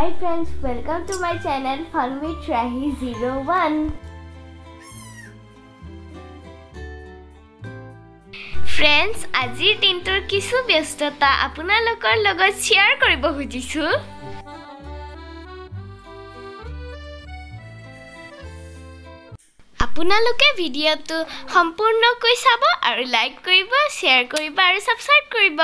Hi friends, welcome to my channel Fun with Rahi01. Friends, আজিৰ দিনটোৰ কিছু ব্যস্ততা আপোনালোকৰ লগত শ্বেয়াৰ কৰিব খুজিছো। আপোনালোকে ভিডিঅ'টো সম্পূৰ্ণকৈ চাব আৰু লাইক কৰিব, শ্বেয়াৰ কৰিব আৰু সাবস্ক্ৰাইব কৰিব।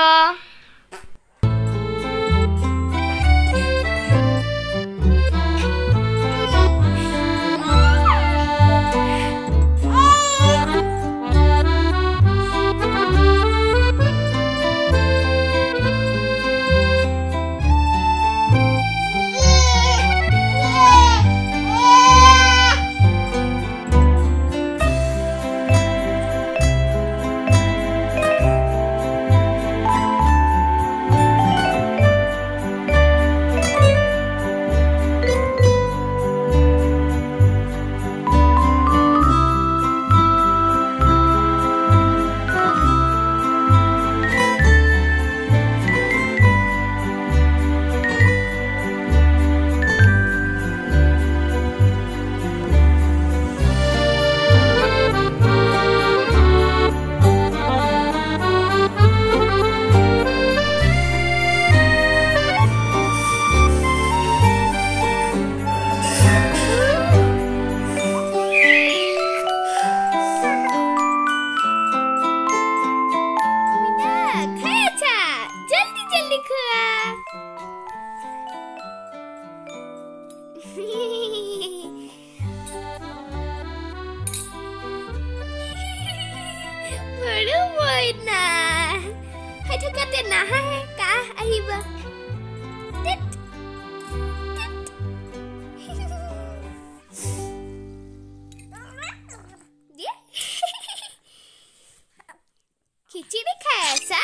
खिचड़ी खाया सा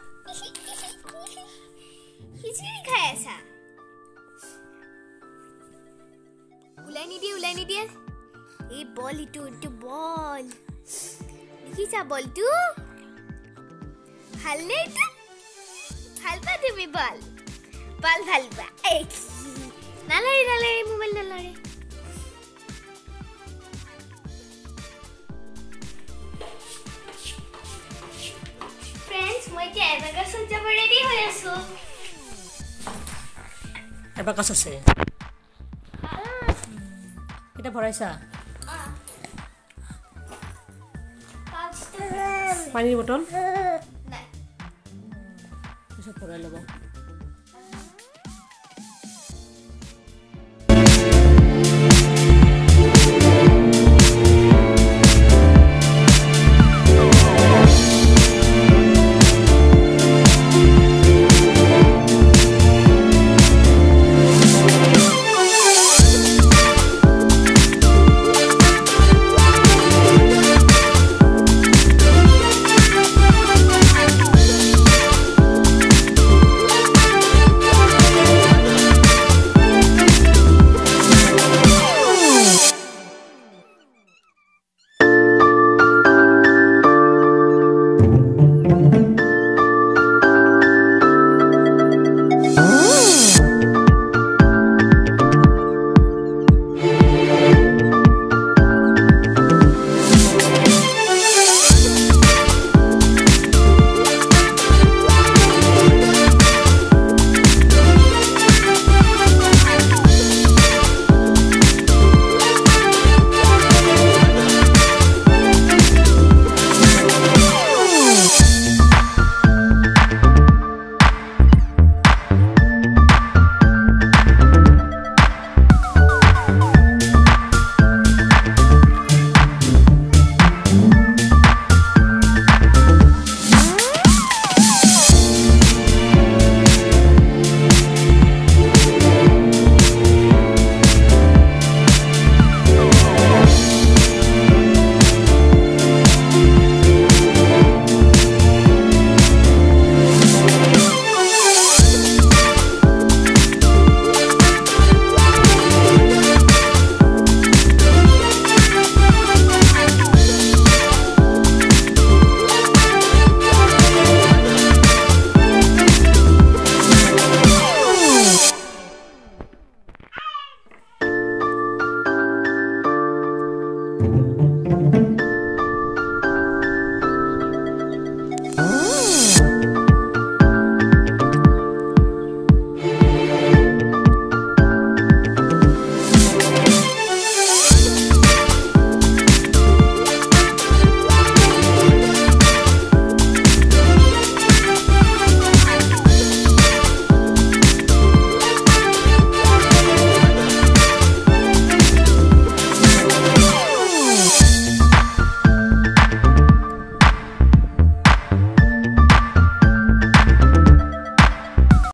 खिचड़ी खाया सा उलाई नहीं दिया ये बॉल इटू बॉल देखिसा बॉल तू हालने इटू हालपा तुम्ही बॉल हालपा नालारे मोबाइल नालारे মই কি এবাকাসত যাব ৰেডি হৈ আছো এবাকাস আছে এটা ভৰাইছা পানীৰ বটল নাই পিছত ভৰাই ল'ব